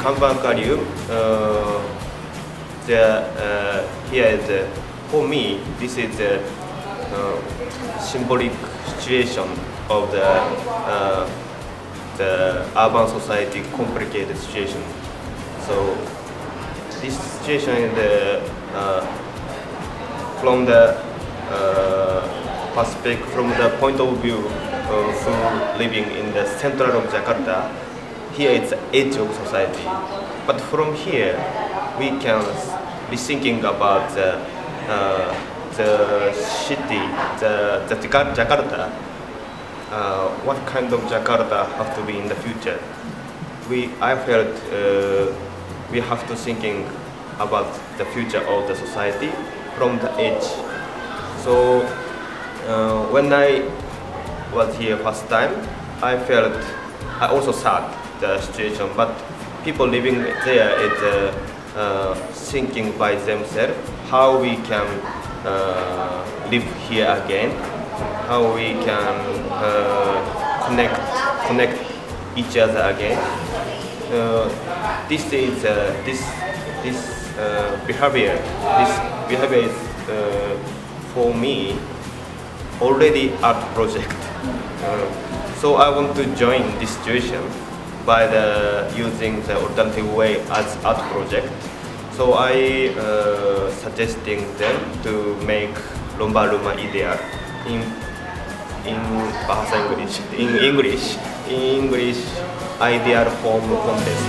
Kanban Aquarium, here is for me. This is a symbolic situation of the urban society complicated situation. So this situation is from the perspective, from the point of view of who living in the center of Jakarta. Here it's the edge of society, but from here we can be thinking about the city, the Jakarta. What kind of Jakarta have to be in the future? I felt we have to thinking about the future of the society from the edge. So when I was here first time, I also sad the situation, but people living there is thinking by themselves how we can live here again, how we can connect each other again. This behavior is for me already art project. So I want to join this situation by using the alternative way as art project. So I suggesting them to make Lomba Rumah Ideal in bahasa English ideal home contest.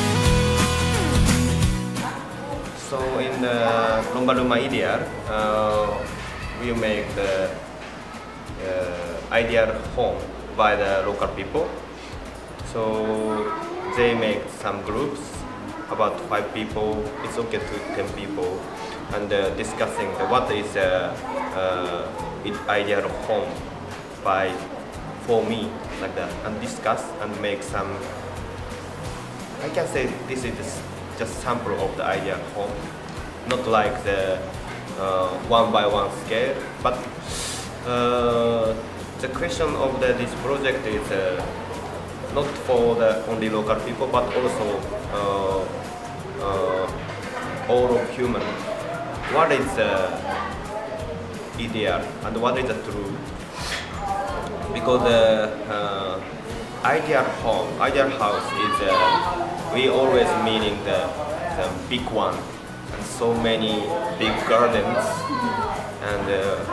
So in the Lomba Rumah Ideal, we make the ideal home by the local people. So they make some groups, about 5 people, it's okay to 10 people, and discussing what is ideal home for me, like that, and discuss and make some, I can say this is just sample of the ideal home, not like the one by one scale, but the question of this project is not for the only local people, but also all of human. What is ideal and what is the true? Because the ideal home, ideal house is we always meaning the big one, and so many big gardens and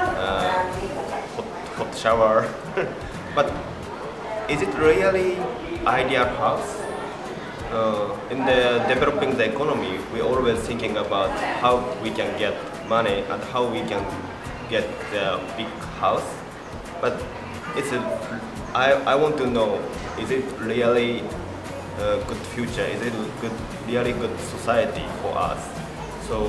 hot shower. But is it really ideal house? In the developing the economy, we always thinking about how we can get money and how we can get the big house. But I want to know, is it really a good future? Is it really good society for us? So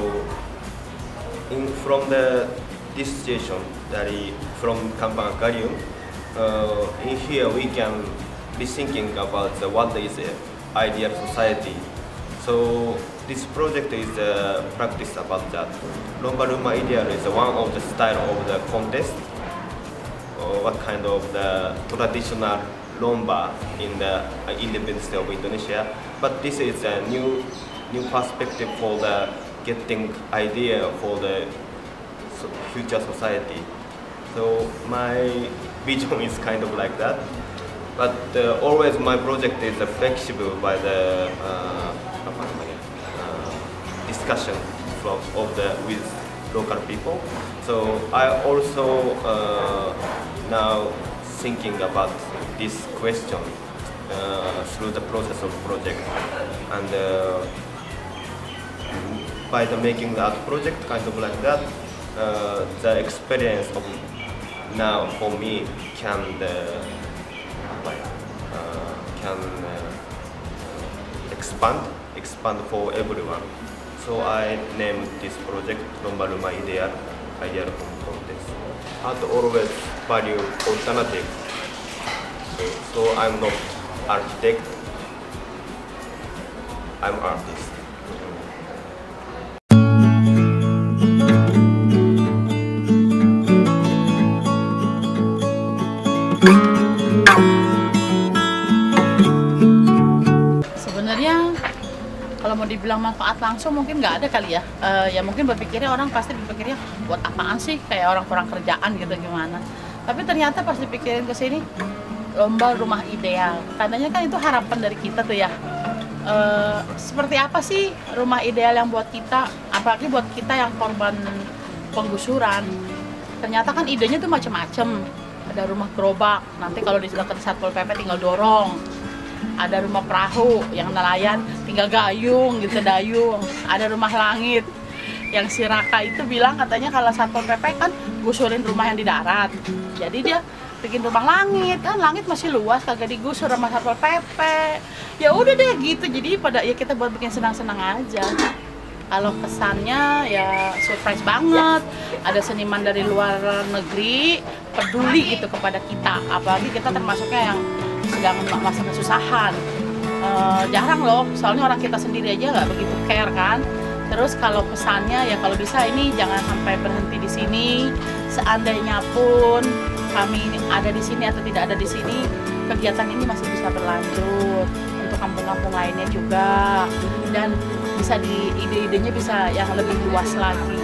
from this situation from Kanban Aquarium, in here we can be thinking about what is the ideal society. So this project is practice about that. Lomba Rumah Ideal is one of the style of the contest. What kind of the traditional lomba in the independence of Indonesia. But this is a new perspective for the getting idea for the future society. So my vision is kind of like that. But always my project is flexible by the discussion with local people. So I also now thinking about this question through the process of project, and by making the art project kind of like that, the experience of now for me can expand for everyone. So I named this project Lomba Rumah Ideal, Ideal Home Contest. Art always value alternative. So I'm not architect, I'm artist. Sebenarnya Kalau mau dibilang manfaat langsung mungkin nggak ada kali ya. Ya mungkin berpikirnya orang pasti berpikirnya buat apaan sih, kayak orang kurang kerjaan gitu gimana. Tapi ternyata pas dipikirin ke sini, lomba rumah ideal. Tandanya kan itu harapan dari kita tuh ya. Seperti apa sih rumah ideal yang buat kita, apalagi buat kita yang korban penggusuran. Ternyata kan idenya tuh macam-macam. Ada rumah gerobak, nanti kalau di dekat Satpol PP tinggal dorong. Ada rumah perahu yang nelayan tinggal gayung gitu, dayung. Ada rumah langit yang si Raka itu bilang katanya kalau Satpol PP kan gusurin rumah yang di darat. Jadi dia bikin rumah langit, kan langit masih luas kagak digusur sama Satpol PP. Ya udah deh gitu. Jadi pada ya kita buat bikin senang-senang aja. Kalau kesannya ya surprise banget. Ada seniman dari luar negeri peduli gitu kepada kita. Apalagi kita termasuknya yang sedang masa kesusahan. Jarang loh, soalnya orang kita sendiri aja nggak begitu care kan. Terus kalau pesannya ya kalau bisa ini jangan sampai berhenti di sini. Seandainya pun kami ada di sini atau tidak ada di sini, kegiatan ini masih bisa berlanjut untuk kampung-kampung lainnya juga, dan bisa di ide-idenya bisa yang lebih luas lagi.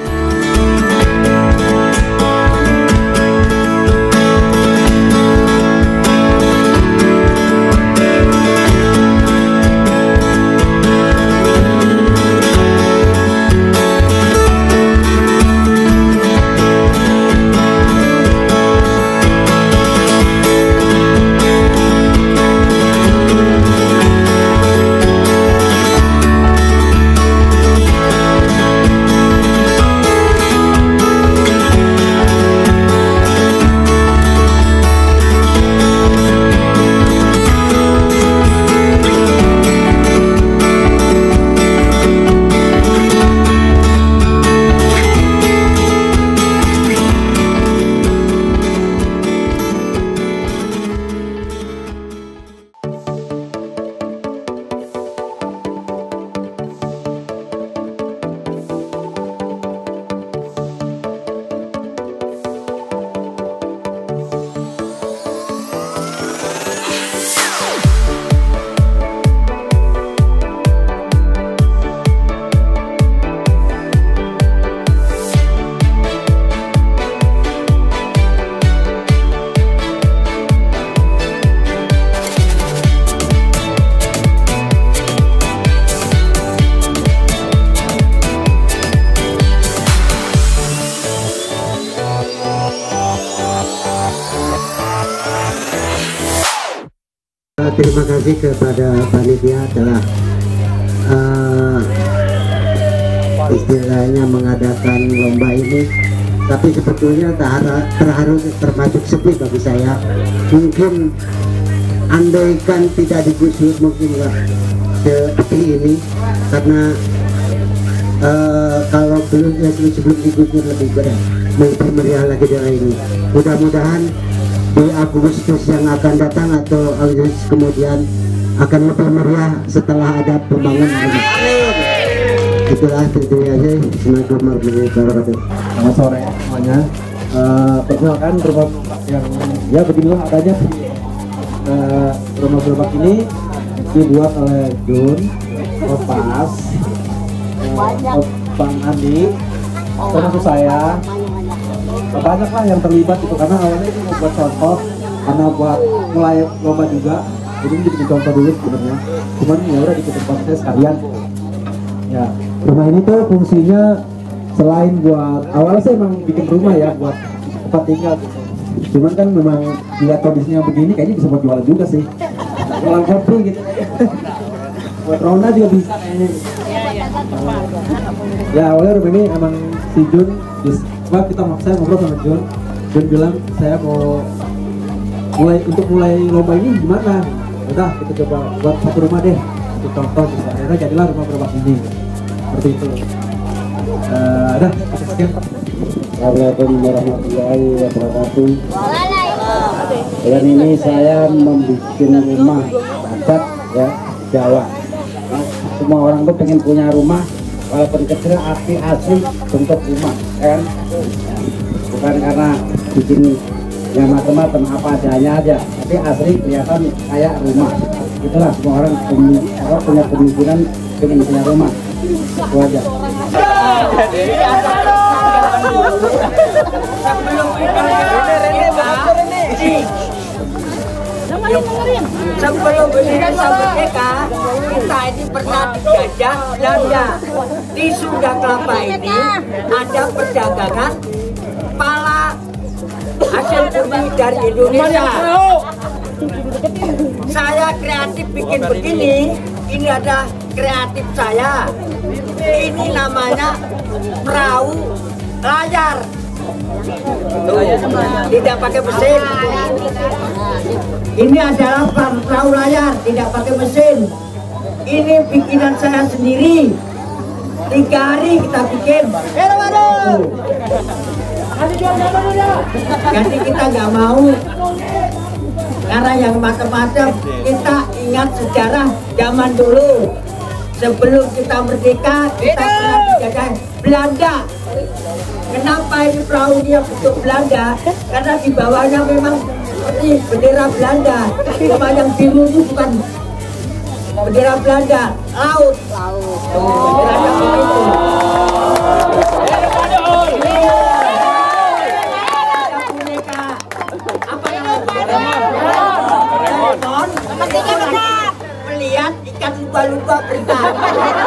Terima kasih kepada panitia telah istilahnya mengadakan lomba ini, tapi sebetulnya terharu termasuk sepi bagi saya. Mungkin andaikan tidak digusur mungkin nggak seperti ini, karena kalau sebelum digusur lebih berat, lebih meriah lagi dari ini. Mudah-mudahan di Agustus yang akan datang atau Agustus kemudian akan lebih meriah setelah ada pembangunan. Itulah tentunya aja. Assalamualaikum warahmatullahi wabarakatuh. Selamat sore semuanya. Perkenalkan rumah yang ya beginilah adanya. Rumah gerobak ini dibuat oleh Jun, Opas, Bang Andi, termasuk saya. Banyak lah yang terlibat itu, karena awalnya ini mau buat contoh, karena buat mulai lomba juga, jadi ini bikin contoh dulu sebenarnya. Cuman ya udah bikin saya sekalian. Ya, rumah ini tuh fungsinya selain buat awalnya saya emang bikin rumah ya buat tempat tinggal gitu. Cuman kan memang lihat kondisinya begini kayaknya bisa buat jualan juga sih. Jualan kopi gitu. Buat Rona juga bisa kayaknya. Ya awalnya rumah ini emang si Jun saya ngobrol sama Jun bilang saya mau mulai lomba ini gimana? Udah kita coba buat satu rumah deh, untuk contoh gitu. Akhirnya jadilah rumah gerobak ini seperti itu. Udah sekian. Assalamualaikum warahmatullahi wabarakatuh. Dan ini saya membuat rumah adat ya Jawa. Semua orang tuh pengen punya rumah, walaupun kecil asli bentuk rumah kan, bukan karena bikin yang macam-macam apa adanya aja, tapi asli kelihatan kayak rumah. Itulah semua orang punya kemungkinan pengen punya rumah. Itu aja. Sebelum Indonesia merdeka, kita ini pernah dijajah Belanda. Di Sunda Kelapa ini ada perdagangan pala hasil bumi dari Indonesia. Saya kreatif bikin begini, ini ada kreatif saya. Ini namanya perahu layar. Tuh, tidak pakai mesin. Ini adalah perahu layar, tidak pakai mesin. Ini bikinan saya sendiri. 3 hari kita bikin. Jadi kita nggak mau karena yang macam-macam. Kita ingat sejarah zaman dulu. Sebelum kita merdeka, kita pernah dijajah Belanda. Kenapa ini perahunya bentuk Belanda? Karena di bawahnya memang seperti bendera Belanda. Cuma yang biru itu bukan bendera Belanda, laut. Benderanya begitu. Apa namanya? Melihat ikan lumba-lumba berenang.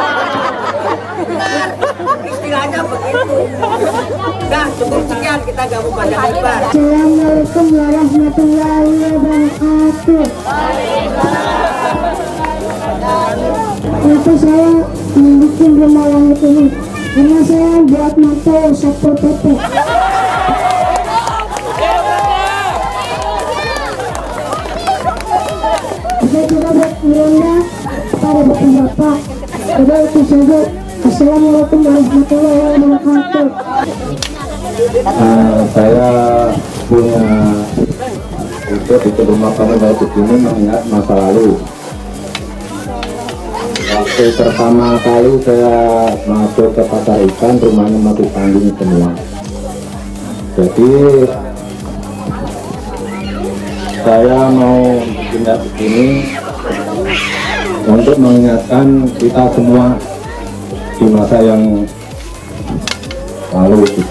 Istilahnya begitu. Nah, cukup sekian, kita gak mau banyak lebar. Assalamualaikum warahmatullahi wabarakatuh. Itu saya membuat rumah langit ini karena saya buat moto Satpol PP. Saya juga buat meronda pada bapak-bapak. Jadi itu saja. Assalamualaikum warahmatullahi wabarakatuh. Saya punya itu rumah kami dari begini mengingat masa lalu. Waktu pertama kali saya masuk ke pasar ikan, rumahnya masih tanding semua. Jadi saya mau pindah ke sini untuk mengingatkan kita semua di masa yang lalu gitu.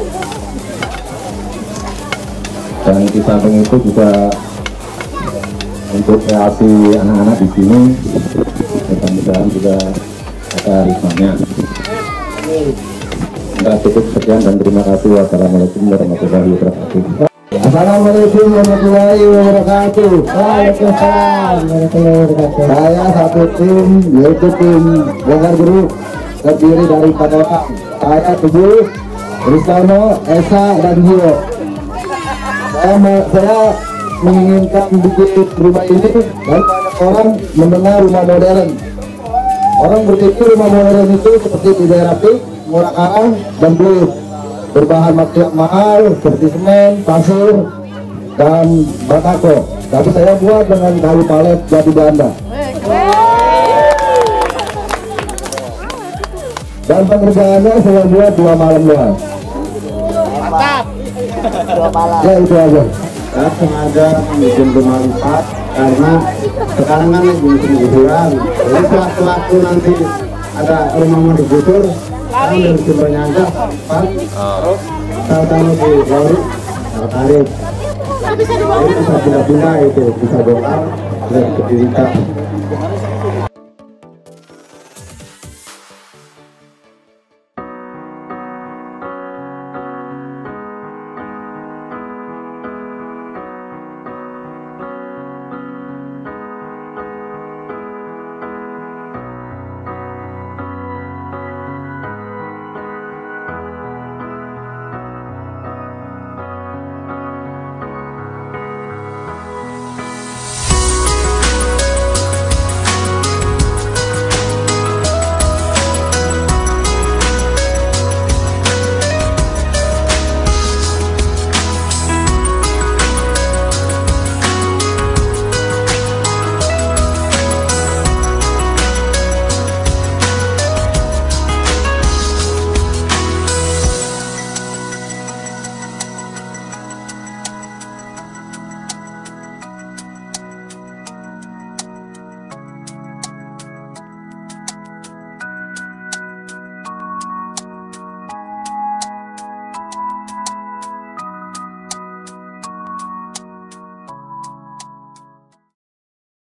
Dan di samping itu juga untuk kreasi anak-anak di sini, mudah-mudahan juga ada hikmahnya. Enggak, cukup sekian dan terima kasih. Wassalamualaikum warahmatullahi wabarakatuh. Assalamualaikum warahmatullahi wabarakatuh. Waalaikumsalam warahmatullahi wabarakatuh. Saya satu tim, yaitu tim Bongkar Guru, terdiri dari 4 orang. Saya Teguh, Rizano, Esa, dan Gio. Saya menginginkan bikin rumah ini dan banyak orang mendengar rumah modern. Orang berpikir rumah modern itu seperti di daerah Pik, Muara Karang, dan Bluit, berbahan material mahal seperti semen, pasir, dan batako. Tapi saya buat dengan kayu palet jati Belanda. Dan pengerjaannya saya buat 2 malam doang. Mantap. 2 malam. Ya itu aja. Saya sengaja bikin rumah lipat karena sekarang kan lagi musim liburan. Jadi sewaktu nanti ada rumah mau digusur, kan dari sumbernya aja lipat. Tahu-tahu di lori, tarik. Bisa pindah-pindah itu, bisa bongkar, bisa didirikan.